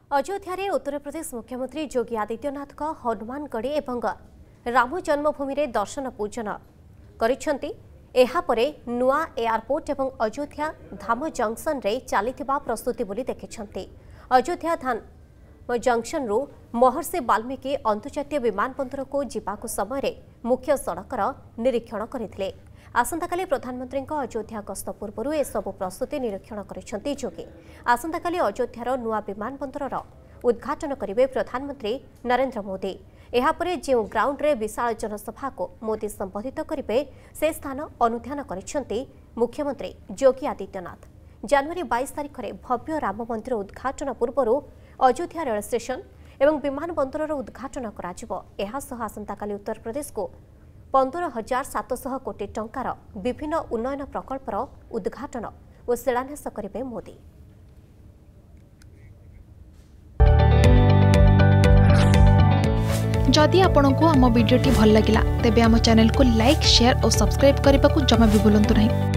अयोध्या उत्तर प्रदेश मुख्यमंत्री योगी आदित्यनाथ हनुमानगढ़ी एवं राम जन्मभूमि में दर्शन पूजन कर नुआ एयरपोर्ट एवं अयोध्या धाम जंक्शन रे चलीथिबा प्रस्तुति बोली देखिछन्ति। अयोध्या धाम जंक्शन रु महर्षि वाल्मीकि अंतर्जातीय विमानबंदर को जीवाकु समय मुख्य सड़कर निरीक्षण करथिले। आसंताकाली प्रधानमंत्री अयोध्या गस्त पूर्व एसबू प्रस्तुति निरीक्षण करिसेंति योगी। आसंताकाली अयोध्यार नुआ विमानबंदर उद्घाटन करेंगे प्रधानमंत्री नरेंद्र मोदी। एहापरे जो ग्राउंड रे विशाल जनसभा को मोदी संबोधित करेंगे से स्थान अनुध्यान करिसेंति मुख्यमंत्री योगी आदित्यनाथ। जनवरी 22 तारिख में भव्य राम मंदिर उद्घाटन पूर्व अयोध्या रेल स्टेशन एवं विमानबंदर उद्घाटन कर आसंताकाली उत्तर प्रदेश को 15,700 कोटी टंकार विभिन्न उन्नयन प्रकल्पर उद्घाटन और शिलान्यास करेंगे मोदी। जदि आपंक आम भिडी भल लगा तेब आम चैनल को लाइक, शेयर और सब्सक्राइब करने को जमा भी भूलु नहीं।